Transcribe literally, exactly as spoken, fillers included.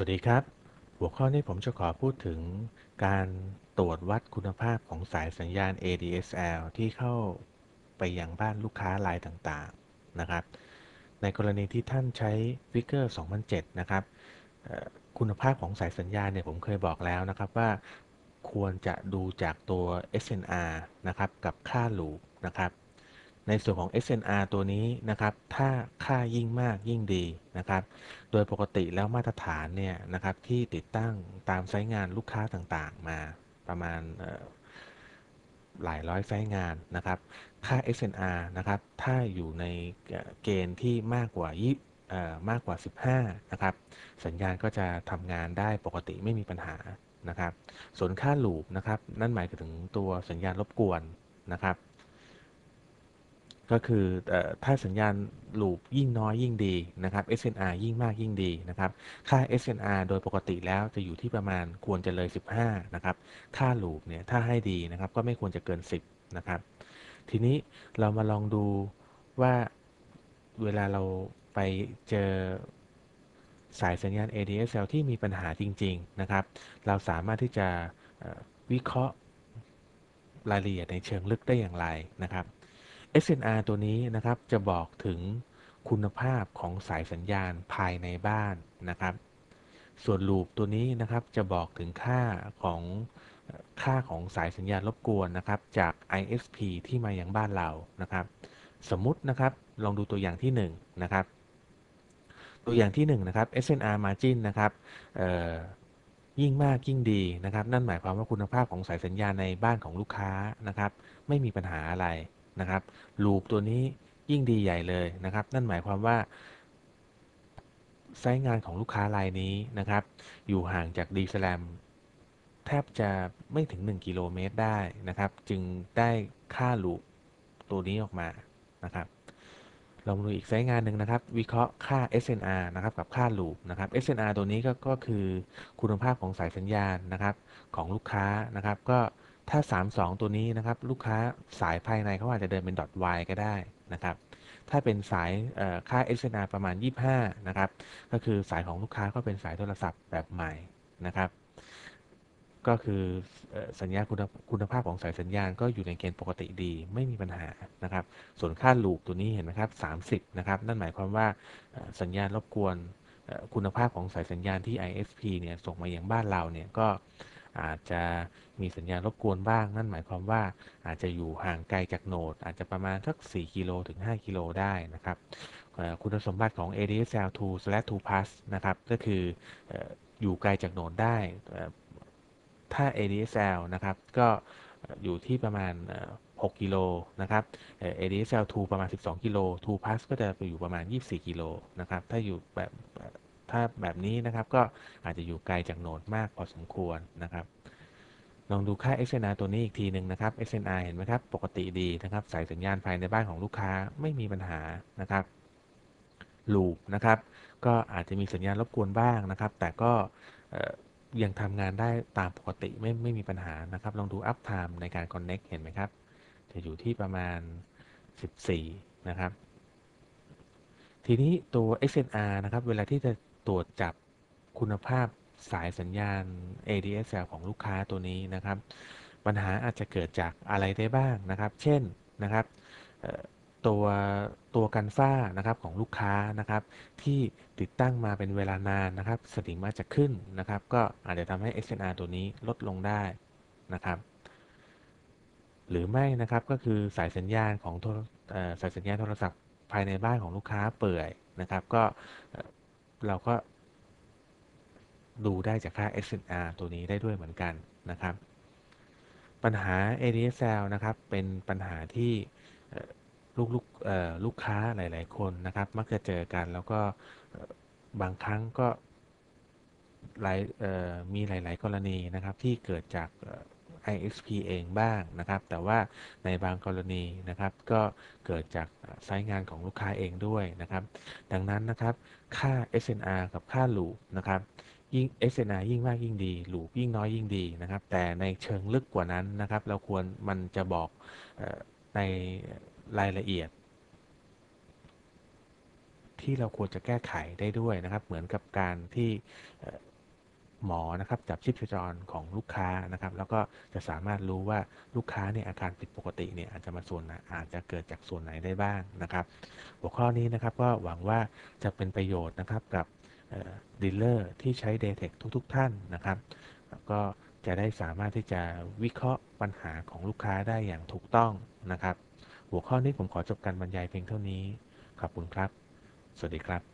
สวัสดีครับหัวข้อนี้ผมจะขอพูดถึงการตรวจวัดคุณภาพของสายสัญญาณ เอ ดี เอส แอล ที่เข้าไปยังบ้านลูกค้ารายต่างๆนะครับในกรณีที่ท่านใช้ฟิกเกอร์สองพันเจ็ดนะครับเอ่อคุณภาพของสายสัญญาณเนี่ยผมเคยบอกแล้วนะครับว่าควรจะดูจากตัว เอส เอ็น อาร์ นะครับกับค่าลูปนะครับในส่วนของ เอส เอ็น อาร์ ตัวนี้นะครับถ้าค่ายิ่งมากยิ่งดีนะครับ โดยปกติแล้วมาตรฐานเนี่ยนะครับที่ติดตั้งตามไซต์งานลูกค้าต่างๆมาประมาณหลายร้อยไซต์งานนะครับค่า เอส เอ็น อาร์ นะครับถ้าอยู่ในเกณฑ์ที่มากกว่ายี่มากกว่าสิบห้านะครับสัญญาณก็จะทำงานได้ปกติไม่มีปัญหานะครับส่วนค่าลูปนะครับนั่นหมายถึงตัวสัญญาณรบกวนนะครับ ก็คืออถ้าสัญญาณลูปยิ่งน้อยยิ่งดีนะครับ เอส เอ็น อาร์ ยิ่งมากยิ่งดีนะครับค่า เอส เอ็น อาร์ โดยปกติแล้วจะอยู่ที่ประมาณควรจะเลยสิบห้านะครับค่าลูปเนี่ยถ้าให้ดีนะครับก็ไม่ควรจะเกินสิบนะครับทีนี้เรามาลองดูว่าเวลาเราไปเจอสายสัญญาณ เอ ดี เอส แอล ที่มีปัญหาจริงๆนะครับเราสามารถที่จะวิเคราะห์รายละเอียดในเชิงลึกได้อย่างไรนะครับ เอส เอ็น อาร์ ตัวนี้นะครับจะบอกถึงคุณภาพของสายสัญญาณภายในบ้านนะครับส่วนลูปตัวนี้นะครับจะบอกถึงค่าของค่าของสายสัญญาณรบกวนนะครับจาก ไอ เอส พี ที่มายังบ้านเรานะครับสมมุตินะครับลองดูตัวอย่างที่หนึ่งนะครับตัวอย่างที่หนึ่งนะครับ เอส เอ็น อาร์ margin นะครับยิ่งมากยิ่งดีนะครับนั่นหมายความว่าคุณภาพของสายสัญญาณในบ้านของลูกค้านะครับไม่มีปัญหาอะไรนะครับลูปตัวนี้ยิ่งดีใหญ่เลยนะครับนั่นหมายความว่าไซต์งานของลูกค้ารายนี้นะครับอยู่ห่างจาก ดี SLAM แทบจะไม่ถึงหนึ่งกิโลเมตรได้นะครับจึงได้ค่าลูปตัวนี้ออกมานะครับลองดูอีกไซต์งานหนึ่งนะครับวิเคราะห์ค่า เอส เอ็น อาร์ นะครับกับค่าลูปนะครับ เอส เอ็น อาร์ ตัวนี้ก็ก็คือคุณภาพของสายสัญญาณนะครับของลูกค้านะครับก็ถ้าสามสิบสองตัวนี้นะครับลูกค้าสายภายในเขาอาจจะเดินเป็น .y ก็ได้นะครับถ้าเป็นสายค่า เอส เอ็น อาร์ ประมาณยี่สิบห้านะครับก็คือสายของลูกค้าก็เป็นสายโทรศัพท์แบบใหม่นะครับก็คือสัญญาณคุณคุณภาพของสายสัญญาณก็อยู่ในเกณฑ์ปกติดีไม่มีปัญหานะครับส่วนค่าลูปตัวนี้เห็นไหมครับสามสิบนะครับนั่นหมายความว่าสัญญาณรบกวนคุณภาพของสายสัญญาณที่ ไอ เอส พี เนี่ยส่งมายังบ้านเราเนี่ยก็อาจจะมีสัญญาณรบกวนบ้างนั่นหมายความว่าอาจจะอยู่ห่างไกลจากโนดอาจจะประมาณสักสี่กิโลถึงห้ากิโลได้นะครับคุณสมบัติของ เอ ดี เอส แอล ทู plus นะครับก็คืออยู่ไกลจากโนดได้ถ้า เอ ดี เอส แอล นะครับก็อยู่ที่ประมาณหกกิโลนะครับ เอ ดี เอส แอล ทู ประมาณสิบสองกิโล ทู plus ก็จะไปอยู่ประมาณยี่สิบสี่กิโลนะครับถ้าอยู่แบบถ้าแบบนี้นะครับก็อาจจะอยู่ไกลจากโนดมากพอสมควรนะครับลองดูค่า เอส เอ็น อาร์ ตัวนี้อีกทีหนึ่งนะครับ เอส เอ็น อาร์ เห็นไหมครับปกติดีนะครับสายสัญญาณภายในบ้านของลูกค้าไม่มีปัญหานะครับลูปนะครับก็อาจจะมีสัญญาณรบกวนบ้างนะครับแต่ก็ยังทำงานได้ตามปกติไม่ไม่มีปัญหานะครับลองดู up time ในการ connect เห็นไหมครับจะอยู่ที่ประมาณสิบสี่นะครับทีนี้ตัว เอ็กซ์ เอ็น อาร์ นะครับเวลาที่จะตรวจจับคุณภาพสายสัญญาณ เอ ดี เอส แอล ของลูกค้าตัวนี้นะครับปัญหาอาจจะเกิดจากอะไรได้บ้างนะครับเช่นนะครับตัวตัวกันฝ้านะครับของลูกค้านะครับที่ติดตั้งมาเป็นเวลานานนะครับสนิมอาจจะขึ้นนะครับก็อาจจะทำให้ เอ็กซ์ เอ็น อาร์ ตัวนี้ลดลงได้นะครับหรือไม่นะครับก็คือสายสัญญาณของโทรสายสัญญาณโทรศัพท์ภายในบ้านของลูกค้าเปื่อยนะครับก็เราก็ดูได้จากค่า เอส เอ็น อาร์ ตัวนี้ได้ด้วยเหมือนกันนะครับปัญหา เอ ดี เอส แอล นะครับเป็นปัญหาที่ลูกลูกลูกค้าหลายๆคนนะครับมักจะเจอกันแล้วก็บางครั้งก็หลายมีหลายๆกรณีนะครับที่เกิดจาก ไอ เอส พี เองบ้างนะครับแต่ว่าในบางกรณีนะครับก็เกิดจากไซต์งานของลูกค้าเองด้วยนะครับดังนั้นนะครับค่า เอส เอ็น อาร์ กับค่าลูปนะครับยิ่ง เอส เอ็น อาร์ ยิ่งมากยิ่งดีลูปยิ่งน้อยยิ่งดีนะครับแต่ในเชิงลึกกว่านั้นนะครับเราควรมันจะบอกในรายละเอียดที่เราควรจะแก้ไขได้ด้วยนะครับเหมือนกับการที่หมอนะครับจับชีพจรของลูกค้านะครับแล้วก็จะสามารถรู้ว่าลูกค้าเนี่ยอาการผิดปกติเนี่ยอาจจะมาส่วนไหนอาจจะเกิดจากส่วนไหนได้บ้างนะครับหัวข้อนี้นะครับก็หวังว่าจะเป็นประโยชน์นะครับกับดีลเลอร์ที่ใช้ Daytech ทุกๆทท่านนะครับแล้วก็จะได้สามารถที่จะวิเคราะห์ปัญหาของลูกค้าได้อย่างถูกต้องนะครับหัวข้อนี้ผมขอจบการบรรยายเพียงเท่านี้ขอบคุณครับสวัสดีครับ